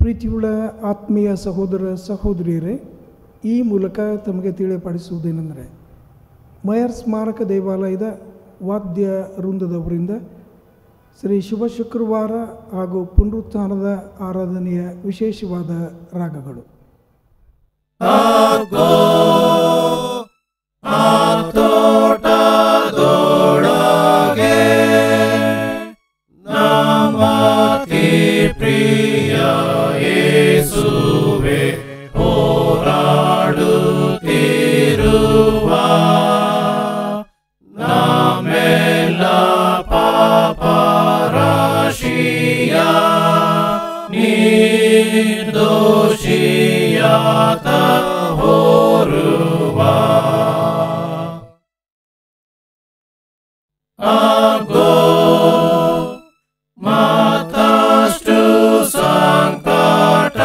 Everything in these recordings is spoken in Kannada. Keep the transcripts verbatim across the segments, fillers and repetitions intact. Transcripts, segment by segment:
ಪ್ರೀತಿಯುಳ್ಳ ಆತ್ಮೀಯ ಸಹೋದರ ಸಹೋದರಿಯರೇ, ಈ ಮೂಲಕ ತಮಗೆ ತಿಳಿಯಪಡಿಸುವುದೇನೆಂದರೆ, ಮಯರ್ ಸ್ಮಾರಕ ದೇವಾಲಯದ ವಾದ್ಯ ವೃಂದದವರಿಂದ ಶ್ರೀ ಶುಭ ಶುಕ್ರವಾರ ಹಾಗೂ ಪುನರುತ್ಥಾನದ ಆರಾಧನೆಯ ವಿಶೇಷವಾದ ರಾಗಗಳು. ಪ್ರಿಯ ಯೇಸುವೆ ಹೋರಾಡುತ್ತಿರುವ ನಮ್ಮೆಲ್ಲ ಪಾಪರಾಶಿಯ ನಿರ್ದೋಷಿಯಾತ ಹೊರುವ ಆಗೋ ಮತ್ತಷ್ಟು ಸಂಕಟ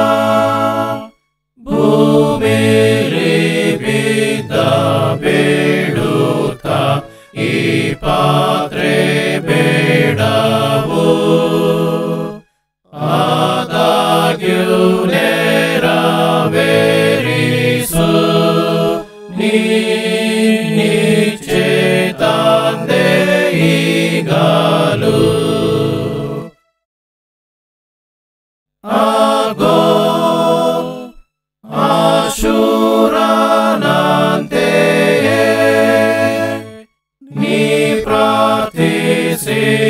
ಭೂಮಿಲಿ ಬಿದ್ದ ಬೇಡುತ್ತ ಈ ಪಾತ್ರೆ ಬೇಡವು ಆದಾಗ್ಯೂ ನೆರವೇರಿಸು ನಿಶ್ಚೇ ತಂದೆ ಈಗಲೂ ಆಗೋ ಆಶೂರನಂತೆಯೇ ನೀ ಪ್ರಾರ್ಥಿಸಿ